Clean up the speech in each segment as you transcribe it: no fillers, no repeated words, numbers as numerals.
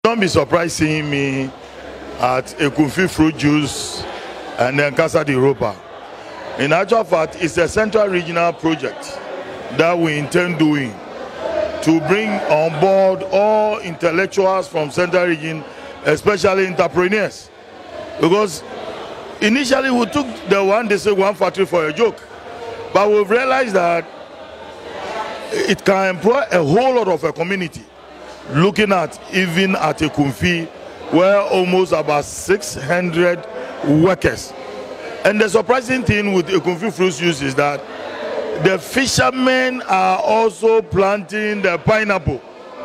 Don't be surprised seeing me at Ekunfi Fruit Juice and then Casa de Europa. In actual fact, it's a central regional project that we intend doing to bring on board all intellectuals from central region, especially entrepreneurs. Because initially we took the one factory for a joke, but we've realized that it can employ a whole lot of a community. Looking at even at Ekunfi, where almost about 600 workers. And the surprising thing with Ekunfi Fruit Juice is that the fishermen are also planting the pineapple.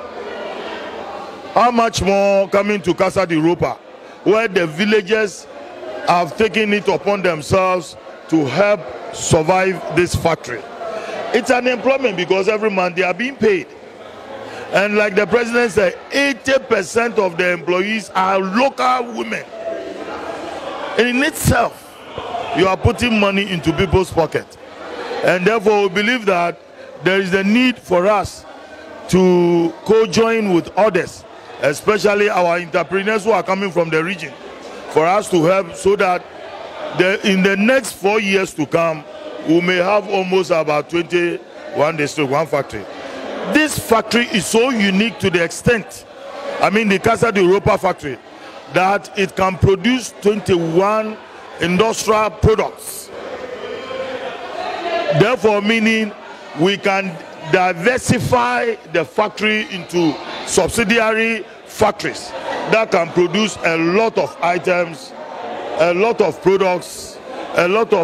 How much more coming to Casa de Europa, where the villagers have taken it upon themselves to help survive this factory. It's an employment because every month they are being paid. And like the president said, 80% of the employees are local women. And in itself, you are putting money into people's pocket. And therefore, we believe that there is a need for us to co-join with others, especially our entrepreneurs who are coming from the region, for us to help so that in the next 4 years to come, we may have almost about 21 districts, one factory. This factory is so unique to the extent, I mean the Casa de Europa factory, that it can produce 21 industrial products. Therefore, meaning we can diversify the factory into subsidiary factories that can produce a lot of items, a lot of products, a lot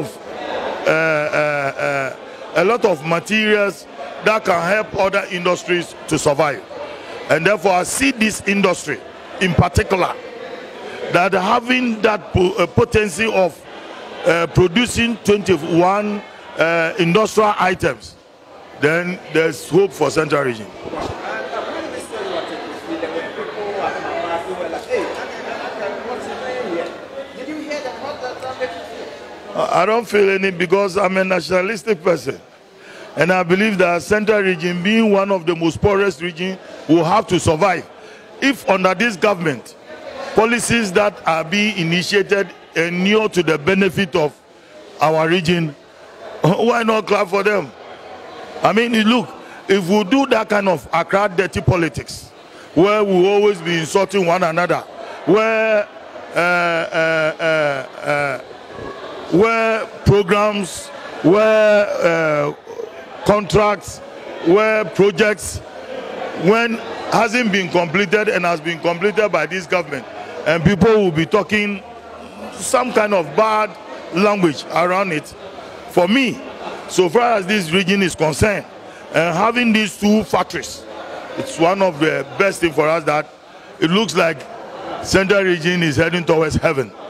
of materials that can help other industries to survive. And therefore, I see this industry in particular that having that potency of producing 21 industrial items, then there's hope for Central Region. I don't feel any because I'm a nationalistic person. And I believe that Central Region, being one of the most poorest regions, will have to survive. If under this government, policies that are being initiated inure to the benefit of our region, why not clap for them? I mean, look, if we do that kind of Accra dirty politics, where we always be insulting one another, where programs, where contracts, where projects, when hasn't been completed and has been completed by this government, and people will be talking some kind of bad language around it. For me, so far as this region is concerned, and having these two factories, it's one of the best things for us that it looks like Central Region is heading towards heaven.